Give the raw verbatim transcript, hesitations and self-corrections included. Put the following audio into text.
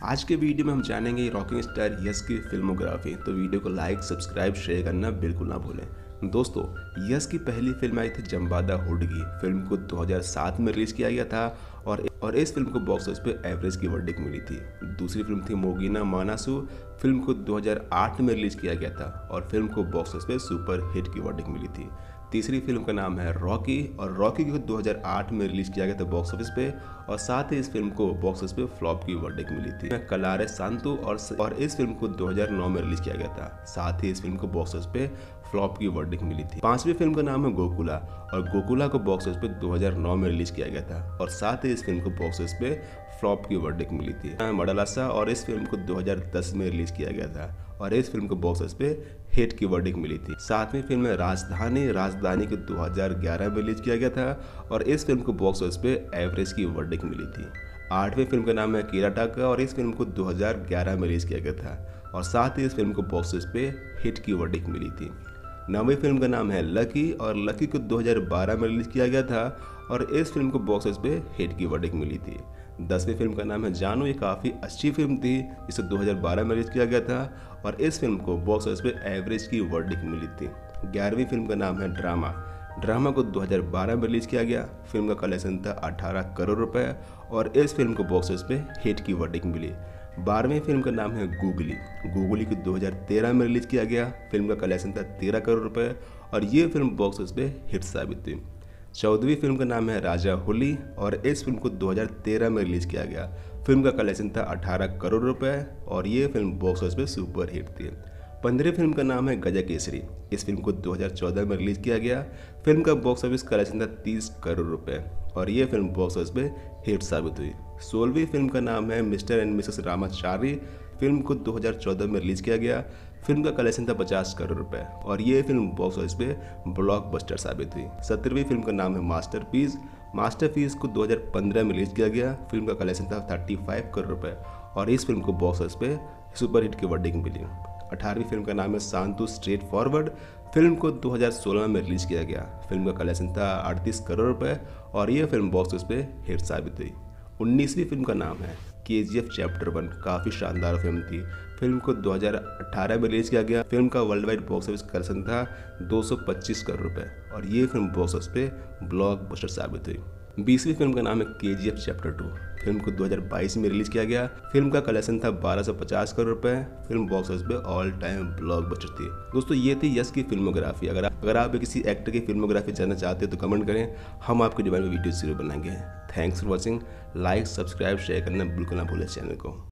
आज के वीडियो में हम जानेंगे रॉकिंग स्टार यश की फिल्मोग्राफी। तो वीडियो को लाइक सब्सक्राइब शेयर करना बिल्कुल ना भूलें। दोस्तों, यश की पहली फिल्म आई थी जमबादा हुडगी। फिल्म को दो हज़ार सात में रिलीज किया गया था और और इस फिल्म को बॉक्स ऑफिस पे एवरेज की वर्डिक्ट मिली थी। दूसरी फिल्म थी मोगिना मानासू। फिल्म को दो हज़ार आठ में रिलीज किया गया था और फिल्म को बॉक्स ऑफिस पे सुपर हिट की वर्डिक्ट मिली थी। तीसरी फिल्म का नाम है रॉकी और रॉकी को दो हज़ार आठ में रिलीज किया गया था बॉक्स ऑफिस पे और साथ ही इस फिल्म को बॉक्स ऑफिस पे फ्लॉप की वर्डिक्ट मिली थी। कलारे सांतु और और इस फिल्म को दो हज़ार नौ में रिलीज किया गया था। साथ ही इस फिल्म को बॉक्स ऑफिस पे फ्लॉप की वर्डिक्ट मिली थी। पांचवी फिल्म का नाम है गोकुला और गोकुला को बॉक्स ऑफिस पे दो हज़ार नौ में रिलीज किया गया था और साथ ही इस फिल्म को बॉक्स ऑफिस पे फ्लॉप की वर्डिक्ट मिली थी। मडालासा और इस फिल्म को दो हज़ार दस में रिलीज किया गया था और इस फिल्म को बॉक्स ऑफिस पे हिट की वर्डिक्ट मिली थी। सातवीं फिल्म है राजधानी। राजधानी को दो हज़ार ग्यारह में रिलीज किया गया था और इस फिल्म को बॉक्स ऑफिस पे एवरेज की वर्डिक्ट मिली थी। आठवीं फिल्म का नाम है किराटाका और इस फिल्म को दो हज़ार ग्यारह में रिलीज किया गया था और साथ ही इस फिल्म को बॉक्स ऑफिस पे हिट की वर्डिक्ट मिली थी। नौवीं फिल्म का नाम है लकी और लकी को दो हज़ार बारह में रिलीज किया गया था और इस फिल्म को बॉक्स ऑफिस पे हिट की वर्डिक्ट मिली थी। दसवीं फिल्म का नाम है जानू। ये काफ़ी अच्छी फिल्म थी जिसे दो हज़ार बारह में रिलीज किया गया था और इस फिल्म को बॉक्स ऑफिस पे एवरेज की वर्डिक्ट मिली थी। ग्यारहवीं फिल्म का नाम है ड्रामा। ड्रामा को दो हज़ार बारह में रिलीज किया गया। फिल्म का कलेक्शन था अठारह करोड़ रुपए और इस फिल्म को बॉक्स ऑफिस पे हिट की वर्डिक्ट मिली। बारहवीं फिल्म का नाम है गूगली। गूगली को दो हज़ार तेरह में रिलीज किया गया। फिल्म का कलेक्शन था तेरह करोड़ रुपए और ये फिल्म बॉक्स ऑफिस पे हिट साबित हुई। चौदहवीं फिल्म का नाम है राजा होली और इस फिल्म को दो हज़ार तेरह में रिलीज किया गया। फिल्म का कलेक्शन था अठारह करोड़ रुपए और ये फिल्म बॉक्स ऑफिस पे सुपर हिट थी। पंद्रहवीं फिल्म का नाम है गजा केसरी। इस फिल्म को दो हज़ार चौदह में रिलीज किया गया। फिल्म का बॉक्स ऑफिस कलेक्शन था तीस करोड़ रुपए और ये फिल्म बॉक्स ऑफिस पे हिट साबित हुई। सोलहवीं फिल्म का नाम है Mr and Mrs Ramachari. Film को दो हज़ार चौदह में रिलीज किया गया। फिल्म का कलेक्शन था पचास करोड़ रुपए और ये फिल्म बॉक्स ऑफिस पे ब्लॉकबस्टर साबित हुई। सत्रहवीं फिल्म का नाम है मास्टरपीस। मास्टरपीस को दो हज़ार पंद्रह में रिलीज किया गया। फिल्म का कलेक्शन था पैंतीस करोड़ रुपए और इस फिल्म को बॉक्स ऑफिस पे सुपर हिट की वर्डिक्ट मिली। अठारहवीं फिल्म का नाम है सांतु स्ट्रेट फॉरवर्ड। फिल्म को दो हज़ार सोलह में रिलीज किया गया। फिल्म का कलेक्शन था अड़तीस करोड़ रुपए और ये फिल्म बॉक्स ऑफिस पे हिट साबित हुई। उन्नीसवीं फिल्म का नाम है K G F chapter one. काफ़ी शानदार फिल्म थी। फिल्म को दो हज़ार अठारह में रिलीज किया गया। फिल्म का world wide box office collection था दो सौ पच्चीस करोड़ रुपए और ये फिल्म बॉक्स ऑफिस पे ब्लॉकबस्टर साबित हुई। बीसवीं फिल्म का नाम है K G F chapter two. Film को दो हज़ार बाईस में रिलीज किया गया। फिल्म का कलेक्शन था बारह सौ पचास करोड़ रुपए। फिल्म बॉक्स ऑफिस पे ऑल टाइम ब्लॉकबस्टर थी। दोस्तों, ये थी यश की फिल्मोग्राफी। अगर अगर आप किसी एक्टर की फिल्मोग्राफी जानना चाहते हो तो कमेंट करें, हम आपके डिमांड में वीडियो जरूर बनाएंगे। Thanks for watching. Like subscribe share करना बिल्कुल ना भूलें चैनल को।